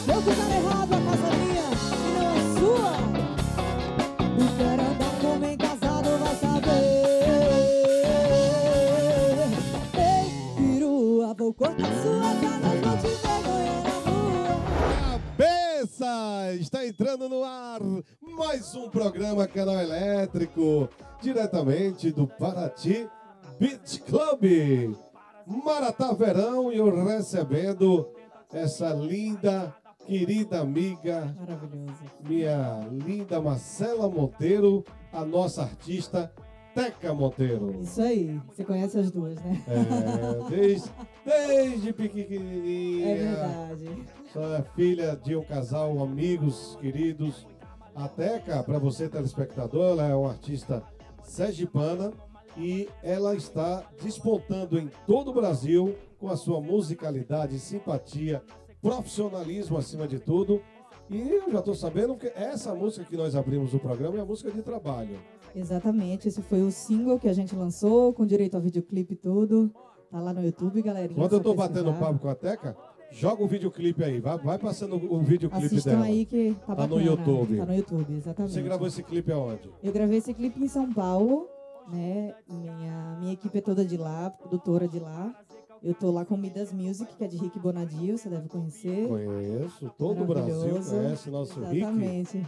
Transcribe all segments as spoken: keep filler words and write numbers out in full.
Se eu ficar errado, a casa é minha e não é sua. O que era andar com homem casado vai saber. Ei, perua, vou cortar sua cara, vou te vergonhar na rua. Cabeça! Está entrando no ar mais um programa Canal Elétrico, diretamente do Paraty Beach Club. Maratá Verão, e eu recebendo essa linda, querida amiga, minha linda Marcela Monteiro, a nossa artista Teca Monteiro. Isso aí, você conhece as duas, né? É, desde, desde pequenininha. É verdade. Só é filha de um casal, amigos queridos. A Teca, para você telespectador, ela é uma artista sergipana e ela está despontando em todo o Brasil com a sua musicalidade, simpatia, profissionalismo acima de tudo. E eu já estou sabendo que essa música que nós abrimos o programa é a música de trabalho. Exatamente, esse foi o single que a gente lançou, com direito ao videoclipe e tudo. Tá lá no YouTube, galerinha. Quando eu estou só batendo pesquisar. papo com a Teca, joga o videoclipe aí, vai, vai passando o videoclipe Assistam dela. aí que tá Tá bacana. no YouTube. Tá no YouTube, exatamente. Você gravou esse clipe aonde? Eu gravei esse clipe em São Paulo, né? Minha, minha equipe é toda de lá, produtora de lá. Eu tô lá com Midas Music, que é de Rick Bonadio, você deve conhecer. Conheço, todo o Brasil Maravilhoso. conhece nosso Rick. Exatamente.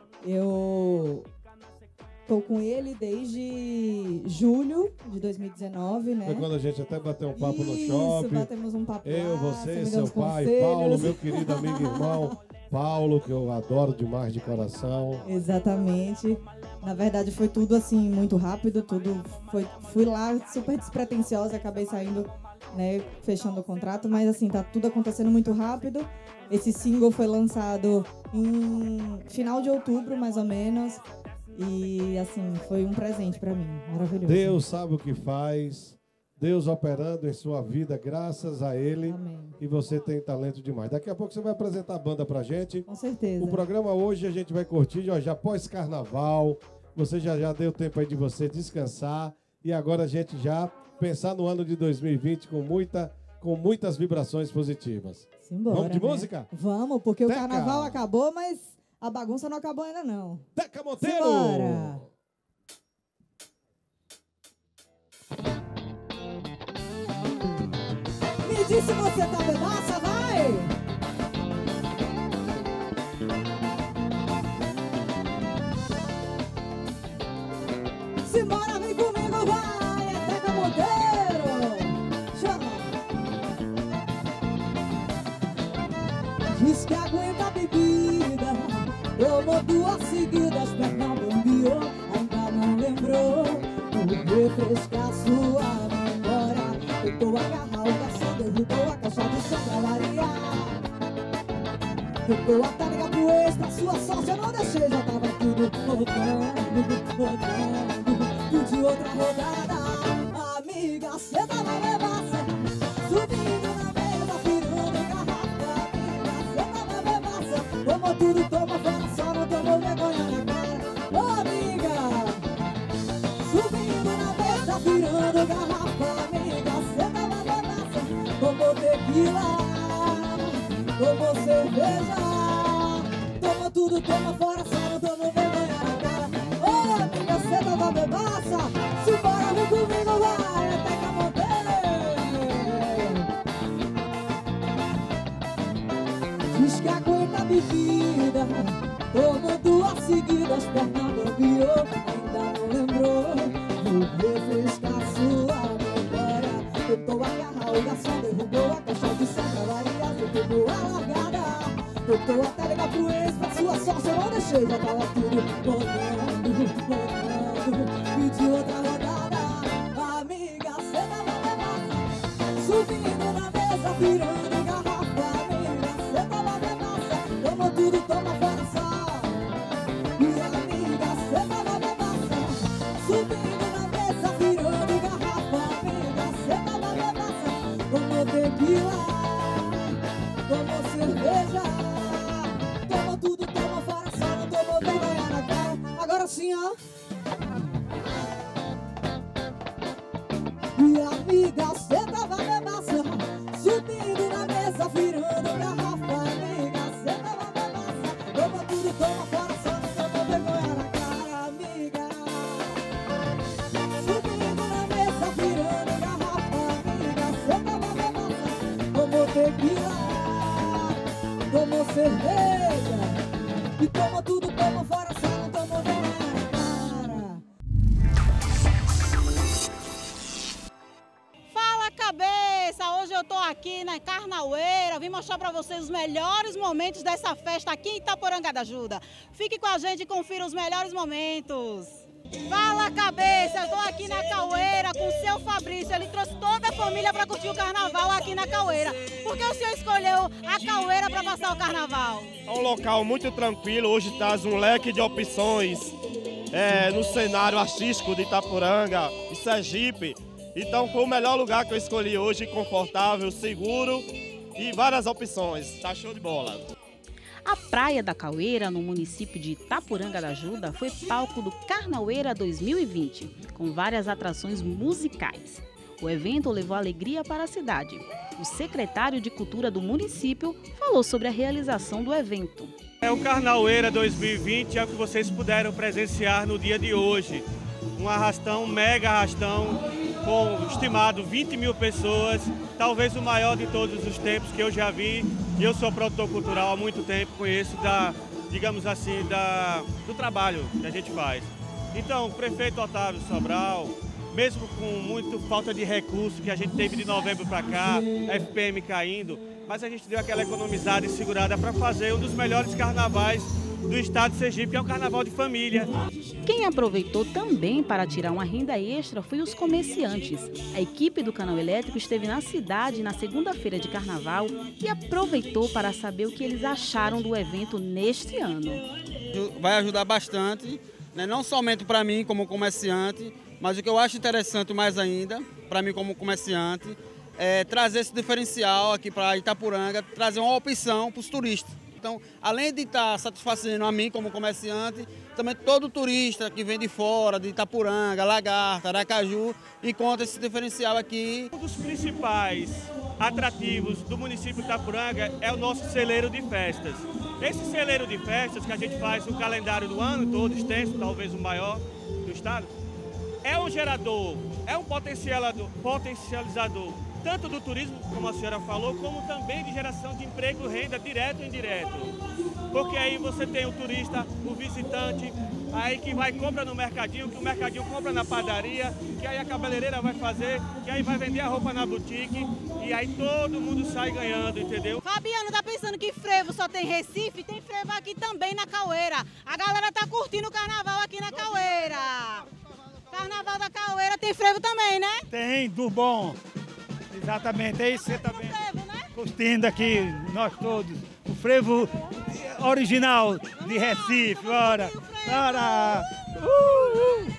Eu tô com ele desde julho de dois mil e dezenove, né? Foi quando a gente até bateu um papo no Isso, shopping. batemos um papo Eu, lá, você, me deu seu uns pai, conselhos. Paulo, meu querido amigo e irmão. Paulo, que eu adoro demais de coração. Exatamente. Na verdade foi tudo assim, muito rápido, tudo foi, fui lá super despretensiosa, acabei saindo, né, fechando o contrato, mas assim, tá tudo acontecendo muito rápido. Esse single foi lançado em final de outubro, mais ou menos, e assim, foi um presente pra mim, maravilhoso. Deus sabe o que faz, Deus operando em sua vida, graças a Ele. Amém. E você tem talento demais. Daqui a pouco você vai apresentar a banda pra gente. Com certeza. O programa hoje a gente vai curtir, ó, já pós-carnaval. Você já, já deu tempo aí de você descansar. E agora a gente já pensar no ano de dois mil e vinte com, muita, com muitas vibrações positivas. Simbora, Vamos de né? música? Vamos, porque Teca. o carnaval acabou, mas a bagunça não acabou ainda não. Teca Monteiro! Simbora! Me diz se você tá bebaça, vai! Simbora, vem comigo, vai! É Teca Monteiro! Chama! Diz que aguenta a bebida, tomou duas seguidas, perna bombeou, ainda não lembrou. Vou refrescar sua memória. Tentou agarrar o garçom, derrubou a caixa de som pra variar. Tentou até ligar pro ex, pra sua sorte eu não deixei, já tava tudo rodando, rodando. Pediu outra rodada, amiga, cê tava bebaça, subindo na mesa, virando garrafa. Amiga, cê tava bebaça, tomou tudo, toma fora, só não tomou vergonha na cara. Ô amiga, subindo na mesa, virando garrafa. Amiga, cê tava bebaça, tomou tequila, tomou cerveja, toma tudo, toma fora, só não tomou vergonha na cara. Ô amiga, cê tava bebaça, simbora, vem comigo, vai, é Teca Monteiro. Diz que aguenta a bebida, tomou duas seguidas, perna bombeou, ainda não lembrou. Vou refrescar sua memória. Tentou agarrar o garçom, derrubou a caixa de som pra variar, já pegou a largada. Tentou até ligar pro ex, pra sua sorte eu não deixei, já tava tudo rodando, rodando. Pediu outra rodada, amiga, cê tava bebaça, subindo na mesa, virando garrafa. Amiga, cê tava bebaça, tomou tudo, toma fora só. E amiga, cê tava bebaça, subindo na mesa, virando garrafa. Amiga, cê tava bebaça, tomou tequila, tomou cerveja, toma tudo, toma fora, só não tomou vergonha na cara. Agora sim, ó. E amiga, cê tava bebaça, subindo na mesa, virando garrafa. Amiga, cê toma fora, só não toma vergonha na cara, amiga. Subindo na mesa, virando garrafa, amiga. Cê toma cachaça, tomou tequila, tomou cerveja. E toma tudo, toma fora, só não toma vergonha na cara. Fala, cabeça! Hoje eu tô aqui na Carnaueira, vim mostrar pra vocês os melhores momentos dessa festa aqui em Itaporanga da Ajuda. Fique com a gente e confira os melhores momentos. Fala, cabeça! Eu tô aqui na Caueira com o seu Fabrício. Ele trouxe toda a família pra curtir o carnaval aqui na Caueira. Por que o senhor escolheu a Caueira pra passar o carnaval? É um local muito tranquilo, hoje traz um leque de opções é, no cenário artístico de Itaporanga e Sergipe. Então foi o melhor lugar que eu escolhi hoje, confortável, seguro e várias opções. Tá show de bola. A Praia da Caueira, no município de Itaporanga da Ajuda, foi palco do Carnaueira dois mil e vinte, com várias atrações musicais. O evento levou alegria para a cidade. O secretário de Cultura do município falou sobre a realização do evento. É o Carnaueira dois mil e vinte, é o que vocês puderam presenciar no dia de hoje. Um arrastão, um mega arrastão, com estimado vinte mil pessoas, talvez o maior de todos os tempos que eu já vi. Eu sou produtor cultural há muito tempo, conheço da, digamos assim, da, do trabalho que a gente faz. Então, o prefeito Otávio Sobral, mesmo com muito falta de recurso que a gente teve de novembro para cá, F P M caindo, mas a gente deu aquela economizada e segurada para fazer um dos melhores carnavais do estado de Sergipe, que é um carnaval de família. Quem aproveitou também para tirar uma renda extra foi os comerciantes. A equipe do Canal Elétrico esteve na cidade na segunda-feira de carnaval e aproveitou para saber o que eles acharam do evento neste ano. Vai ajudar bastante, né? Não somente para mim como comerciante, mas o que eu acho interessante mais ainda, para mim como comerciante, é trazer esse diferencial aqui para Itaporanga, trazer uma opção para os turistas. Então, além de estar satisfazendo a mim como comerciante, também todo turista que vem de fora, de Itaporanga, Lagarta, Aracaju, encontra esse diferencial aqui. Um dos principais atrativos do município de Itaporanga é o nosso celeiro de festas. Esse celeiro de festas que a gente faz no calendário do ano todo, extenso, talvez o maior do estado, é um gerador, é um potencializador, potencializador tanto do turismo, como a senhora falou, como também de geração de emprego, renda direto e indireto. Porque aí você tem o turista, o visitante, aí que vai compra no mercadinho, que o mercadinho compra na padaria, que aí a cabeleireira vai fazer, que aí vai vender a roupa na boutique, e aí todo mundo sai ganhando, entendeu? Fabiano, tá pensando que frevo só tem Recife? Tem frevo aqui também na Caueira. A galera tá curtindo o carnaval aqui na Caueira. Carnaval da Caueira tem frevo também, né? Tem, do bom. Exatamente, é isso que você está vendo. Frevo, né? Curtindo aqui, nós todos. O frevo original de Recife, bora! Bora! Uh, uh.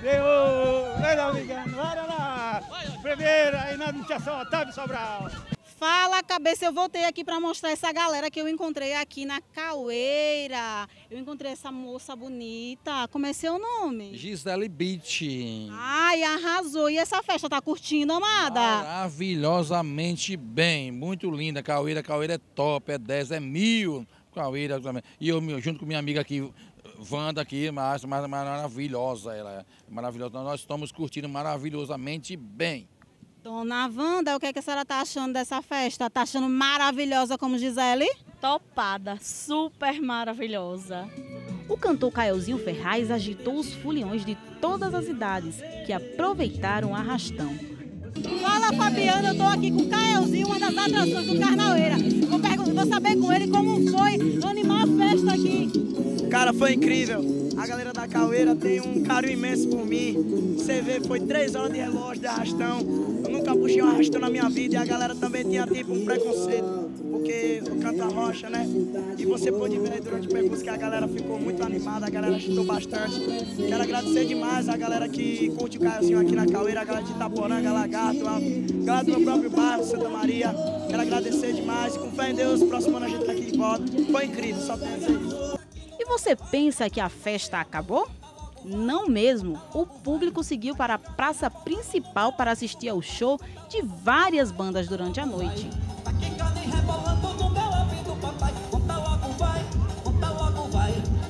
Eu, vai lá, amigano, bora lá! Primeiro, aí na administração, Otávio Sobral. Fala, cabeça, eu voltei aqui para mostrar essa galera que eu encontrei aqui na Caueira. Eu encontrei essa moça bonita. Como é seu nome? Gisele Beach. Ai, arrasou. E essa festa, tá curtindo, amada? Maravilhosamente bem, muito linda. Caueira, Caueira é top, é dez, é mil. Caueira, e eu junto com minha amiga aqui, Wanda aqui, mas, mas maravilhosa ela é. Maravilhosa. Nós estamos curtindo maravilhosamente bem. Dona Wanda, o que, é que a senhora tá achando dessa festa? Tá achando maravilhosa como Gisele? Topada, super maravilhosa. O cantor Caelzinho Ferraz agitou os foliões de todas as idades, que aproveitaram o arrastão. Fala, Fabiano, eu tô aqui com o Caelzinho, uma das atrações do Carnaueira. Vou, perguntar, vou saber com ele como foi animar a festa aqui. Cara, foi incrível. A galera da Caueira tem um carinho imenso por mim. Você vê, foi três horas de relógio de arrastão. Eu nunca puxei um arrastão na minha vida e a galera também tinha tipo um preconceito, porque eu canto a rocha, né? E você pôde ver aí durante o percurso que a galera ficou muito animada, a galera agitou bastante. Quero agradecer demais a galera que curte o Caiozinho aqui na Caueira, a galera de Itaporanga, Lagarto, a galera do meu próprio bairro, Santa Maria. Quero agradecer demais e com fé em Deus, próximo ano a gente tá aqui de volta. Foi incrível, só tenho a dizer isso. E você pensa que a festa acabou? Não mesmo. O público seguiu para a praça principal para assistir ao show de várias bandas durante a noite. Conta logo vai, conta logo vai.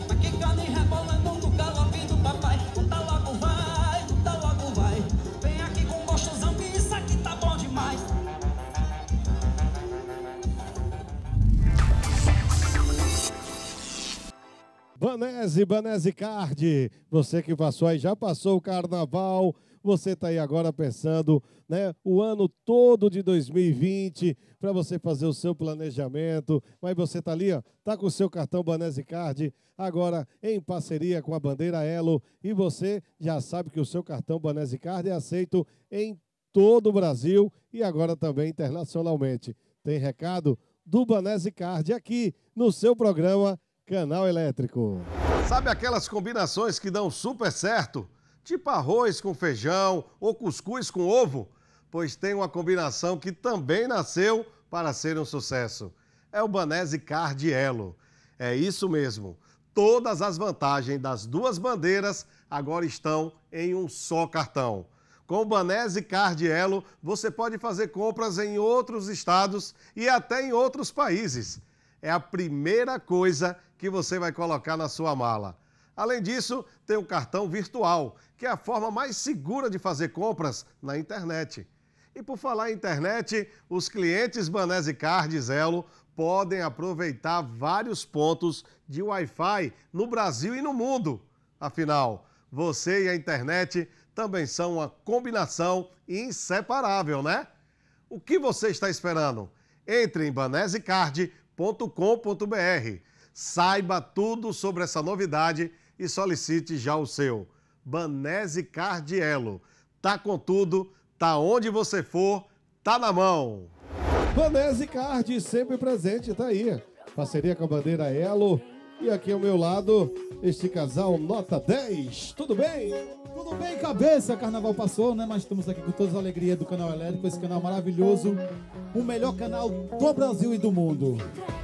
Banese, Banese Card. Você que passou aí, já passou o carnaval, você está aí agora pensando, né, o ano todo de dois mil e vinte, para você fazer o seu planejamento, mas você está ali, ó, tá com o seu cartão Banese Card, agora em parceria com a Bandeira Elo, e você já sabe que o seu cartão Banese Card é aceito em todo o Brasil e agora também internacionalmente. Tem recado do Banese Card aqui no seu programa Canal Elétrico. Sabe aquelas combinações que dão super certo? Tipo arroz com feijão ou cuscuz com ovo? Pois tem uma combinação que também nasceu para ser um sucesso. É o Banese Card Elo. É isso mesmo. Todas as vantagens das duas bandeiras agora estão em um só cartão. Com o Banese Card Elo, você pode fazer compras em outros estados e até em outros países. É a primeira coisa que você vai colocar na sua mala. Além disso, tem o cartão virtual, que é a forma mais segura de fazer compras na internet. E por falar em internet, os clientes Banese Card Elo podem aproveitar vários pontos de Wi-Fi no Brasil e no mundo. Afinal, você e a internet também são uma combinação inseparável, né? O que você está esperando? Entre em banese card ponto com ponto br, saiba tudo sobre essa novidade e solicite já o seu. Banese Card Elo. Tá com tudo, tá onde você for, tá na mão. Banese Card sempre presente, tá aí. Parceria com a Bandeira Elo. E aqui ao meu lado, este casal nota dez. Tudo bem? Tudo bem, cabeça. Carnaval passou, né? Mas estamos aqui com todas as alegrias do Canal Elétrico, esse canal maravilhoso, o melhor canal do Brasil e do mundo.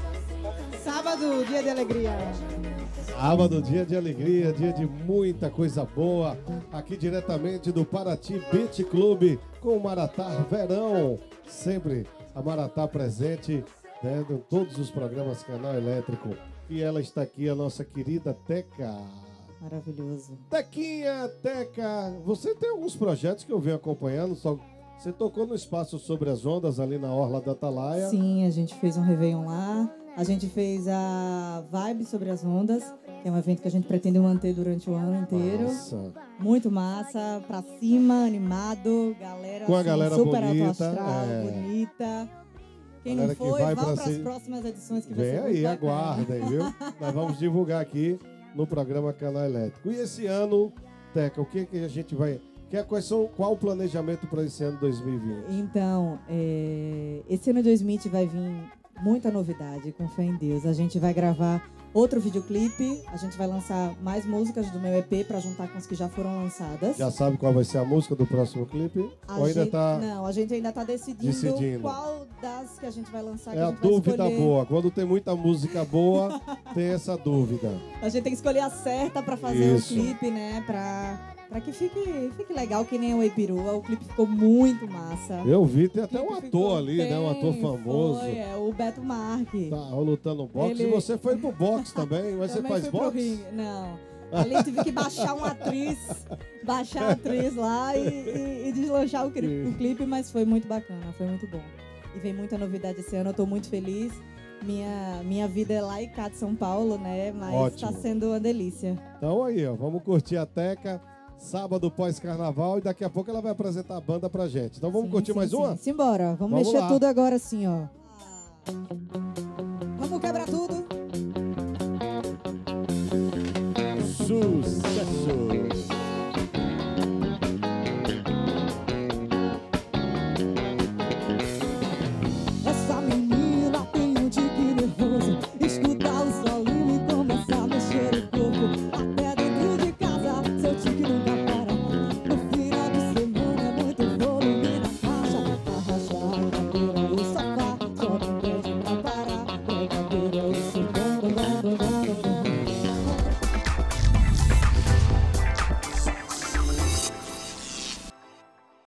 Sábado, dia de alegria. Sábado, dia de alegria, dia de muita coisa boa. Aqui diretamente do Paraty Beach Club com o Maratá Verão. Sempre a Maratá presente, né, em todos os programas Canal Elétrico. E ela está aqui, a nossa querida Teca. Maravilhoso. Tequinha, Teca, você tem alguns projetos que eu venho acompanhando, só... Você tocou no Espaço Sobre as Ondas, ali na Orla da Atalaia. Sim, a gente fez um Réveillon lá. A gente fez a Vibe Sobre as Ondas, que é um evento que a gente pretende manter durante o ano inteiro. Nossa. Muito massa, pra cima, animado, galera, com a assim, galera super bonita, alto astral, é. bonita. Quem galera não foi, que vai vá para se... as próximas edições que vai Vem ser aí, muito bacana. aguardem, viu? Nós vamos divulgar aqui no programa Canal Elétrico. E esse ano, Teca, o que, que a gente vai... Que, quais são, qual o planejamento para esse ano dois mil e vinte? Então, é, esse ano dois mil e vinte vai vir muita novidade, com fé em Deus. A gente vai gravar outro videoclipe, a gente vai lançar mais músicas do meu E P para juntar com as que já foram lançadas. Já sabe qual vai ser a música do próximo clipe? A Ou ainda gente, tá não, a gente ainda está decidindo, decidindo qual das que a gente vai lançar. É que a, a gente vai dúvida escolher. boa. Quando tem muita música boa, tem essa dúvida. A gente tem que escolher a certa para fazer Isso. o clipe, né? Pra, pra que fique, fique legal, que nem o Eipirua. O clipe ficou muito massa. Eu vi, tem até um ator Ficou ali, bem, né? Um ator famoso. Foi, é o Beto Marque. Tá lutando boxe. Ele- E você foi pro boxe também, mas você Também faz fui pro boxe? ringue. Não. Ali tive que baixar uma atriz, baixar a atriz lá e, e- e deslanchar o, cri- o clipe, mas foi muito bacana, foi muito bom. E vem muita novidade esse ano, eu tô muito feliz. Minha, minha vida é lá e cá de São Paulo, né? Mas Ótimo. tá sendo uma delícia. Então aí, ó, vamos curtir a Teca, sábado pós-carnaval, e daqui a pouco ela vai apresentar a banda pra gente. Então vamos Sim, curtir sim, mais sim. uma? Simbora, vamos, Vamos mexer lá. tudo agora assim, ó. Vamos quebrar tudo. Sucesso!